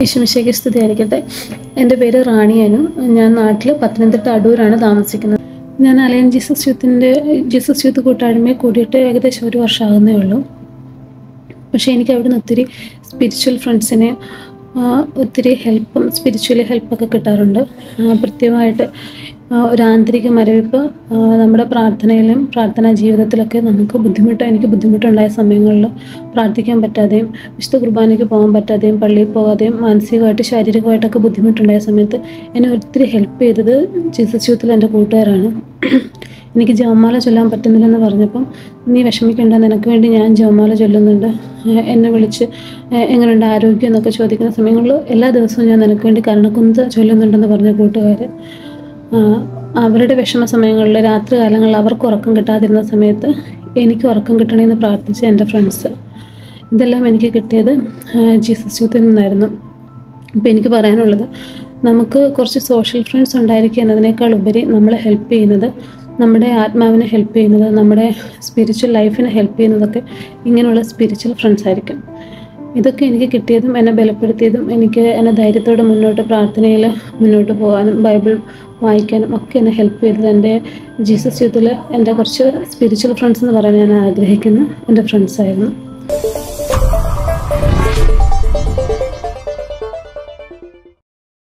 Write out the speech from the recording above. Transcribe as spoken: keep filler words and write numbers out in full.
ഈശോമിശിഹായ്ക്ക് സ്തുതിയായിരിക്കട്ടെ. എൻ്റെ പേര് റാണി അനു. ഞാൻ നാട്ടിൽ പത്തനംതിട്ട അടൂരാണ് താമസിക്കുന്നത്. ഞാൻ അലയൻ ജീസസ് യൂത്തിൻ്റെ ജീസസ് യൂത്ത് കൂട്ടായ്മയിൽ കൂടിയിട്ട് ഏകദേശം ഒരു വർഷമാകുന്നേ ഉള്ളൂ. പക്ഷേ എനിക്ക് അവിടെ നിന്ന് ഒത്തിരി സ്പിരിച്വൽ ഫ്രണ്ട്സിനെ ഒത്തിരി ഹെൽപ്പും സ്പിരിച്വലി ഹെൽപ്പൊക്കെ കിട്ടാറുണ്ട്. പ്രത്യേകമായിട്ട് ഒരു ആന്തരിക മരവിപ്പ് നമ്മുടെ പ്രാർത്ഥനയിലും പ്രാർത്ഥനാ ജീവിതത്തിലൊക്കെ നമുക്ക് ബുദ്ധിമുട്ട് എനിക്ക് ബുദ്ധിമുട്ടുണ്ടായ സമയങ്ങളിൽ പ്രാർത്ഥിക്കാൻ പറ്റാതെയും വിശുദ്ധ കുർബാനയ്ക്ക് പോകാൻ പറ്റാതെയും പള്ളിയിൽ പോകാതെയും മാനസികമായിട്ട് ശാരീരികമായിട്ടൊക്കെ ബുദ്ധിമുട്ടുണ്ടായ സമയത്ത് എന്നെ ഒത്തിരി ഹെൽപ്പ് ചെയ്തത് ജീസസ് യൂത്തിൽ എൻ്റെ കൂട്ടുകാരാണ്. എനിക്ക് ജപമാല ചൊല്ലാൻ പറ്റുന്നില്ലെന്ന് പറഞ്ഞപ്പം നീ വിഷമിക്കേണ്ട, നിനക്ക് വേണ്ടി ഞാൻ ജപമാല ചൊല്ലുന്നുണ്ട്, എന്നെ വിളിച്ച് എങ്ങനെയുണ്ട് ആരോഗ്യം എന്നൊക്കെ ചോദിക്കുന്ന സമയങ്ങളിൽ എല്ലാ ദിവസവും ഞാൻ നിനക്ക് വേണ്ടി കരുണക്കുന്ത് ചൊല്ലുന്നുണ്ടെന്ന് പറഞ്ഞ കൂട്ടുകാർ, അവരുടെ വിഷമ സമയങ്ങളിൽ രാത്രി കാലങ്ങളിൽ അവർക്ക് ഉറക്കം കിട്ടാതിരുന്ന സമയത്ത് എനിക്ക് ഉറക്കം കിട്ടണമെന്ന് പ്രാർത്ഥിച്ച എൻ്റെ ഫ്രണ്ട്സ്, ഇതെല്ലാം എനിക്ക് കിട്ടിയത് ജീസസ് യൂത്തിൽ നിന്നായിരുന്നു. അപ്പോൾ എനിക്ക് പറയാനുള്ളത്, നമുക്ക് കുറച്ച് സോഷ്യൽ ഫ്രണ്ട്സ് ഉണ്ടായിരിക്കുക എന്നതിനേക്കാൾ ഉപരി നമ്മളെ ഹെൽപ്പ് ചെയ്യുന്നത്, നമ്മുടെ ആത്മാവിനെ ഹെൽപ്പ് ചെയ്യുന്നത്, നമ്മുടെ സ്പിരിച്വൽ ലൈഫിനെ ഹെൽപ്പ് ചെയ്യുന്നതൊക്കെ ഇങ്ങനെയുള്ള സ്പിരിച്വൽ ഫ്രണ്ട്സ് ആയിരിക്കും. ഇതൊക്കെ എനിക്ക് കിട്ടിയതും എന്നെ ബലപ്പെടുത്തിയതും എനിക്ക് എന്നെ ധൈര്യത്തോടെ മുന്നോട്ട് പ്രാർത്ഥനയിൽ മുന്നോട്ട് പോകാനും ബൈബിൾ വായിക്കാനും ഒക്കെ എന്നെ ഹെൽപ്പ് ചെയ്തത് എൻ്റെ ജീസസ് യൂത്തിൽ എൻ്റെ കുറച്ച് സ്പിരിച്വൽ ഫ്രണ്ട്സ് എന്ന് പറയാൻ ഞാൻ ആഗ്രഹിക്കുന്ന എൻ്റെ ഫ്രണ്ട്സായിരുന്നു.